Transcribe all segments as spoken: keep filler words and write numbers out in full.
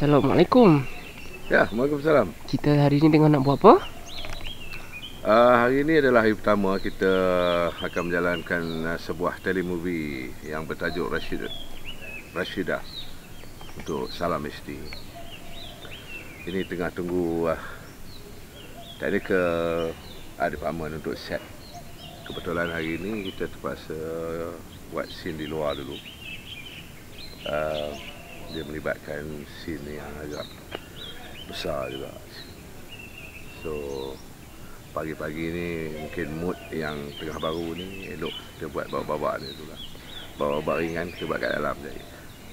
Assalamualaikum. Ya, Waalaikumsalam. Kita hari ni tengah nak buat apa? Uh, hari ini adalah hari pertama kita akan menjalankan uh, sebuah telemovie yang bertajuk Rashid, Rashidah untuk Salam H D. Ini tengah tunggu uh, technical uh, department untuk set. Kebetulan hari ini kita terpaksa uh, buat scene di luar dulu. Uh, dia melibatkan scene yang agak besar juga. So pagi-pagi ni mungkin mood yang tengah baru ni elok kita buat bawa-bawa ni tu lah. Bawa-bawa ringan kita buat kat dalam jadi.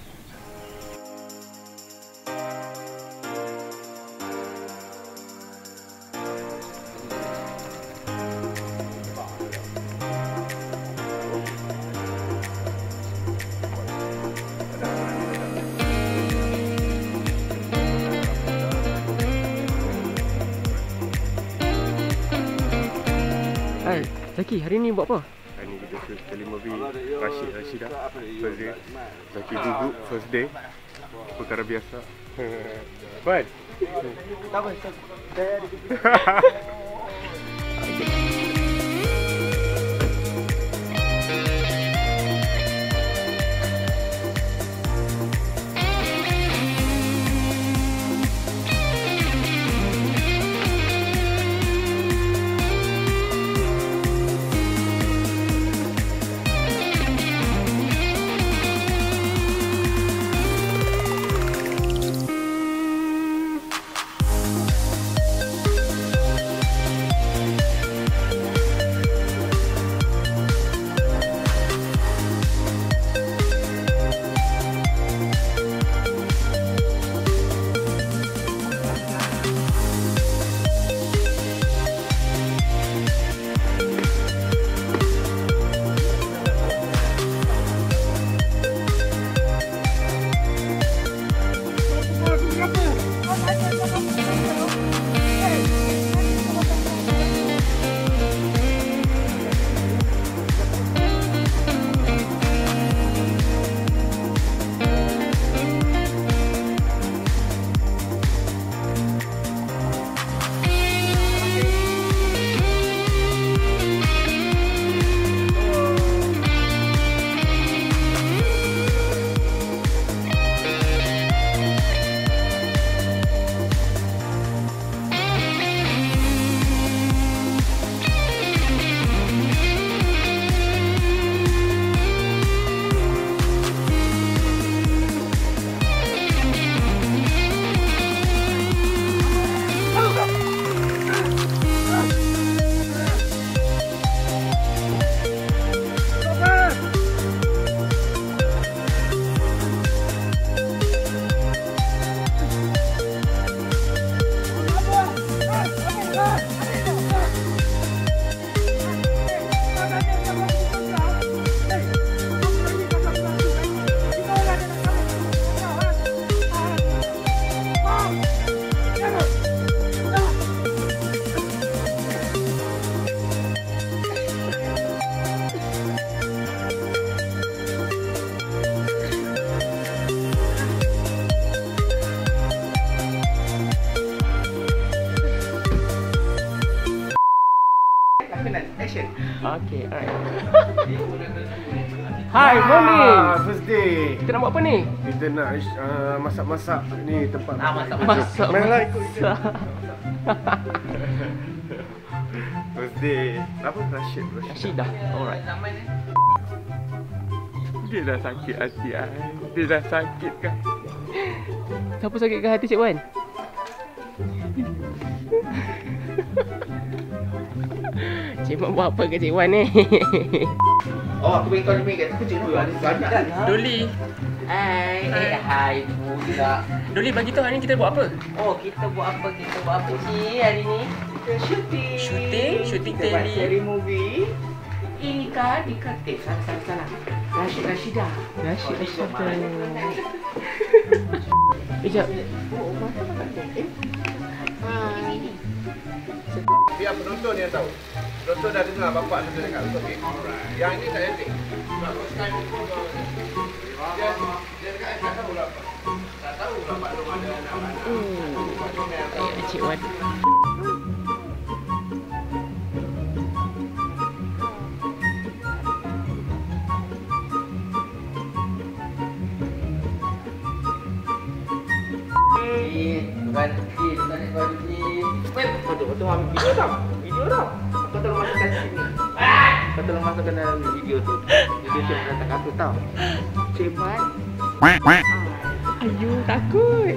Hai, Zaki, hari ni buat apa? Hari ni kita shoot telemovie Rashid Rashidah first day. Zaki gugup first day. Perkara biasa. Wan. Tak apa, saya ada Okay, alright. Hai, morning. Ah, first day. Kita nak buat apa ni? Kita nak uh, masak-masak ni tempat. Ah, masak-masak. Mainlah ikut kita. First day. Apa Rashid? Rashidah. Alright. Dia dah sakit hati ai. Dia dah sakit kan. Siapa sakitkan hati Cik Wan? Cik Wan buat apa ke Cik Wan ni? Oh, aku bagi kau ni kat kecil tu. Ada banyak kan? Doli. Hai, eh, hai pula. Doli, bagi tahu hari ni kita buat apa? Oh, kita buat apa? Kita buat apa sih hari ni? Kita syuting. Syuting? Syuting kita buat tele. seri movie. Ini kan di eh, salah salah salah. Rashid Rashidah. Rashid Rashidah. Eh, jap. Oh, masa tak ada. Eh. Hai. Biar penonton yang tahu. Penonton dah dengar bapak tu dekat okey. Yang ini tak edit. Sebab first time dia dia dekat tak tahu lah apa. Tak tahu. Oh, Cik Wan. Tuan, tuan, tuan, wait, betul betul ambil video tau, video tau. Kau tolong masukkan sini. Kau tolong masukkan dalam video tu. Video tu yang tak aku tau. Cepat. Ayu, takut.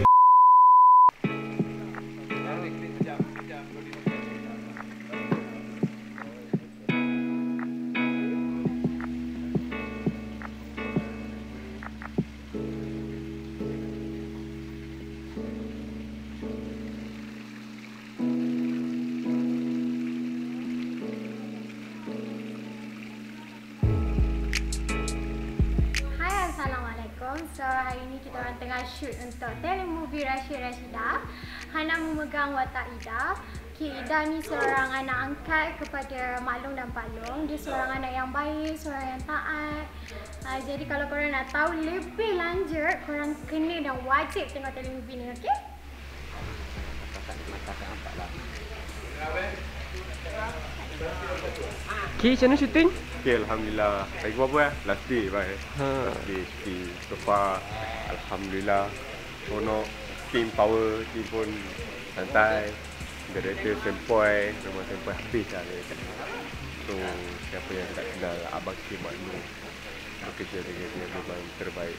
So hari ini kita orang tengah shoot untuk telemovie Rashid Rashidah. Hana memegang watak Ida. Cik Ida ni seorang anak angkat kepada Mak Long dan Pak Long. Dia seorang anak yang baik, seorang yang taat. Uh, jadi kalau korang nak tahu lebih lanjut, korang kena dan wajib tengok telemovie ni, okey? Ki, macam mana syuting? Okay, Alhamdulillah. Lagi berapa ya? Last day, bye. Ha. Last day, syuting. So far, Alhamdulillah. Seronok. Team power, team pun santai. Director sempoi, memang sempoi habis lah dia kata. So, siapa yang tak kenal Abang Kim Mak Nur, bekerja dengan dia memang terbaik.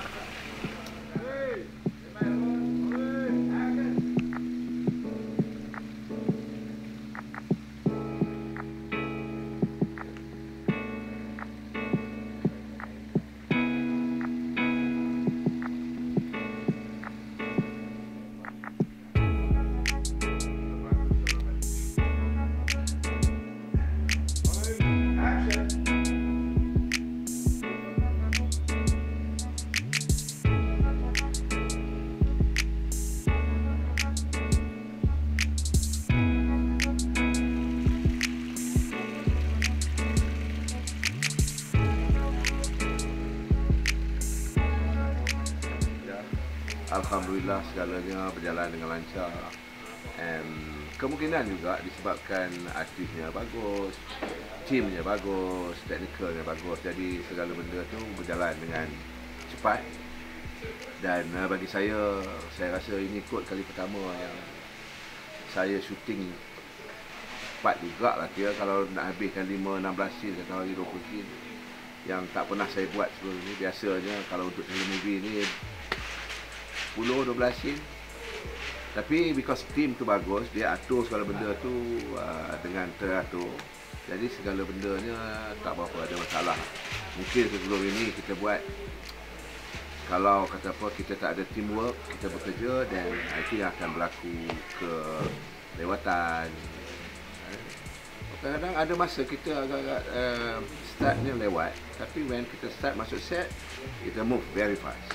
Alhamdulillah segalanya berjalan dengan lancar, and kemungkinan juga disebabkan artisnya bagus, timnya bagus, teknikalnya bagus, jadi segala benda tu berjalan dengan cepat. Dan uh, bagi saya, saya rasa ini kot kali pertama yang saya syuting cepat juga lah, kira kalau nak habiskan lima enam belas scene atau hari dua puluh scene yang tak pernah saya buat sebelum ni. Biasanya kalau untuk movie ni sepuluh dua belas scene, tapi because team tu bagus, dia atur segala benda tu uh, dengan teratur, jadi segala bendanya tak berapa ada masalah. Mungkin sebelum ini kita buat, kalau kata apa, kita tak ada teamwork, kita bekerja, dan I think akan berlaku kelewatan. Kadang-kadang ada masa kita agak-agak uh, startnya lewat, tapi when kita start masuk set, kita move very fast.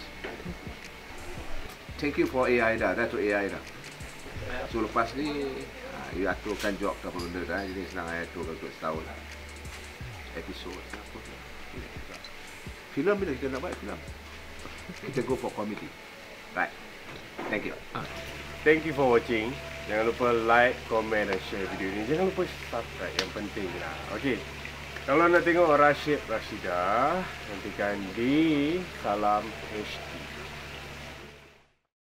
Thank you for A I dah, Datuk A I dah. So lepas ni, uh, you aturkan job ke apa benda dah, jadi senang I atur untuk setahun. Episod, apa tu? Filem bila kita nak buat filem? Kita go for comedy. Right. Thank you. Thank you for watching. Jangan lupa like, comment dan share video ni. Jangan lupa subscribe, yang penting lah. Okay. Kalau nak tengok Rashid Rashidah, nantikan di Salam H D.